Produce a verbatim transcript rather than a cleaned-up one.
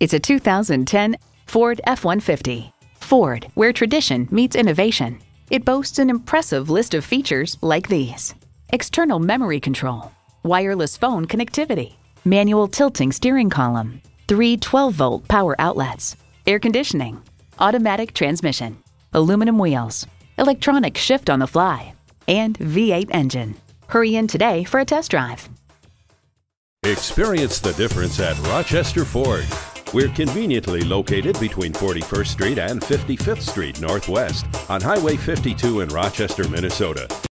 It's a two thousand ten Ford F one fifty. Ford, where tradition meets innovation. It boasts an impressive list of features like these: external memory control, wireless phone connectivity, manual tilting steering column, three twelve volt power outlets, air conditioning, automatic transmission, aluminum wheels, electronic shift on the fly, and V eight engine. Hurry in today for a test drive. Experience the difference at Rochester Ford. We're conveniently located between forty-first Street and fifty-fifth Street Northwest on Highway fifty-two in Rochester, Minnesota.